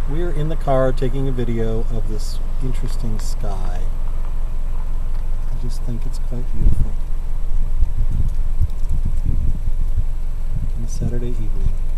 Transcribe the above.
We're in the car taking a video of this interesting sky. I just think it's quite beautiful on a Saturday evening.